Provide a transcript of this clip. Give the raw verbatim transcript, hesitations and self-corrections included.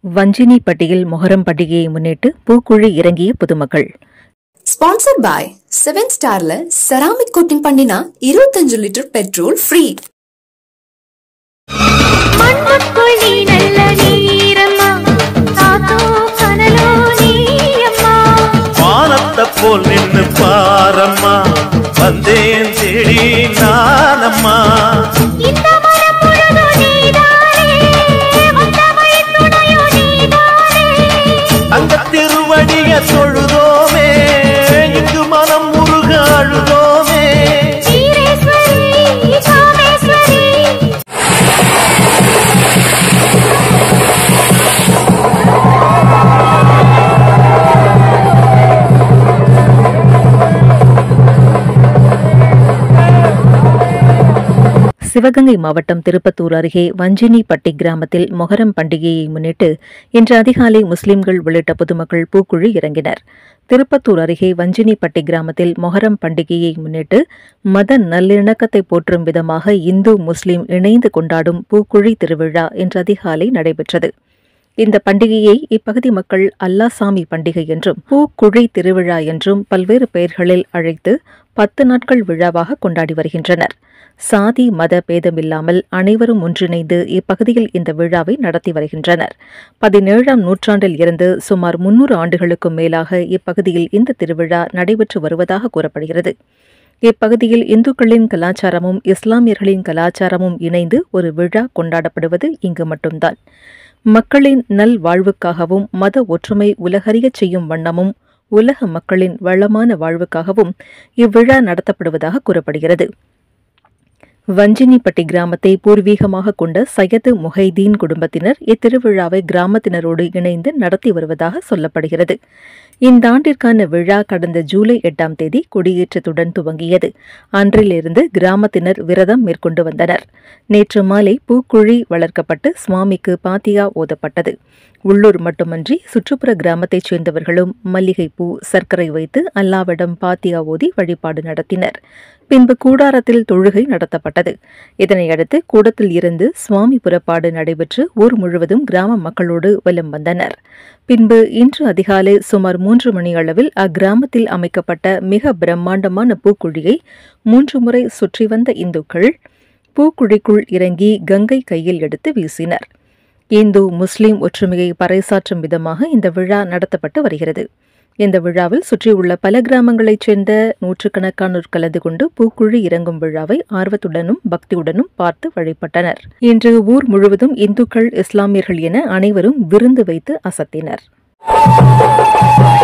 வஞ்சினிப்பட்டியில் மொஹரம் பண்டிகையை முன்னிட்டு பூக்குழி இறங்கிய பொதுமக்கள். Sponsored by seven ஸ்டார்ல செராமிக் கோட்டிங் பண்ணினா இருபத்தஞ்சு லிட்டர் பெட்ரோல் ஃப்ரீ. வானத்தை போல் நின்று பாரம்மா, வந்தேன் தேடி நானம்மா. அந்த திருவடிய தொழுதோமே, இங்கு மனம் முருக அழுதோமே. சிவகங்கை மாவட்டம் திருப்பத்தூர் அருகே வஞ்சினிப்பட்டி கிராமத்தில் மொஹரம் பண்டிகையை முன்னிட்டு இன்று அதிகாலை முஸ்லிம்கள் உள்ளிட்ட பொதுமக்கள் பூக்குழி இறங்கினர். திருப்பத்தூர் அருகே வஞ்சினிப்பட்டி கிராமத்தில் மொஹரம் பண்டிகையை முன்னிட்டு மத நல்லிணக்கத்தை போற்றும் விதமாக இந்து முஸ்லிம் இணைந்து கொண்டாடும் பூக்குழி திருவிழா இன்று அதிகாலை நடைபெற்றது. இந்த பண்டிகையை இப்பகுதி மக்கள் அல்லாசாமி பண்டிகை என்றும் பூக்குழி திருவிழா என்றும் பல்வேறு பெயர்களில் அழைத்து பத்து நாட்கள் விழாவாக கொண்டாடி வருகின்றனர். சாதி மத பேதமில்லாமல் அனைவரும் ஒன்றிணைந்து இப்பகுதியில் இந்த விழாவை நடத்தி வருகின்றனர். பதினேழாம் நூற்றாண்டில் இருந்து சுமார் முன்னூறு ஆண்டுகளுக்கும் மேலாக இப்பகுதியில் இந்த திருவிழா நடைபெற்று வருவதாக கூறப்படுகிறது. இப்பகுதியில் இந்துக்களின் கலாச்சாரமும் இஸ்லாமியர்களின் கலாச்சாரமும் இணைந்து ஒரு விழா கொண்டாடப்படுவது இங்கு மட்டும்தான். மக்களின் நல் வாழ்வுக்காகவும் மத ஒற்றுமை உலகறியச் செய்யும் வண்ணமும் உலக மக்களின் வளமான வாழ்வுக்காகவும் இவ்விழா நடத்தப்படுவதாக கூறப்படுகிறது. வஞ்சினிப்பட்டி கிராமத்தை பூர்வீகமாக கொண்ட சையது முஹைதீன் குடும்பத்தினர் இத்திருவிழாவை கிராமத்தினரோடு இணைந்து நடத்தி வருவதாக சொல்லப்படுகிறது. இந்த ஆண்டிற்கான விழா கடந்த ஜூலை எட்டாம் தேதி கொடியேற்றத்துடன் துவங்கியது. அன்றிலிருந்து கிராமத்தினர் விரதம் மேற்கொண்டு வந்தனர். நேற்று மாலை பூக்குழி வளர்க்கப்பட்டு சுவாமிக்கு பாத்தியா ஓதப்பட்டது. உள்ளூர் மட்டுமன்றி சுற்றுப்புற கிராமத்தைச் சேர்ந்தவர்களும் மல்லிகைப்பூ சர்க்கரை வைத்து அல்லாவிடம் பாத்தியா ஓதி வழிபாடு நடத்தினர். பின்பு கூடாரத்தில் தொழுகை நடத்தப்பட்டது. இதனையடுத்து கூடத்தில் இருந்து சுவாமி புறப்பாடு நடைபெற்று ஊர் முழுவதும் கிராம மக்களோடு வலம் வந்தனர். பின்பு இன்று அதிகாலை சுமார் மூன்று மணி அளவில் அக்கிராமத்தில் அமைக்கப்பட்ட மிக பிரம்மாண்டமான பூக்குழியை மூன்று முறை சுற்றி வந்த இந்துக்கள் பூக்குழிக்குள் இறங்கி கங்கை கையில் எடுத்து வீசினர். இந்து முஸ்லிம் ஒற்றுமையை பறைசாற்றும் விதமாக இந்த விழா நடத்தப்பட்டு வருகிறது. இந்த விழாவில் சுற்றியுள்ள பல கிராமங்களைச் சேர்ந்த நூற்றுக்கணக்கானோர் கலந்து கொண்டு பூக்குழி இறங்கும் விழாவை ஆர்வத்துடனும் பக்தியுடனும் பார்த்து வழிபட்டனர். இன்று ஊர் முழுவதும் இந்துக்கள் இஸ்லாமியர்கள் என அனைவரும் விருந்து வைத்து அசத்தினர்.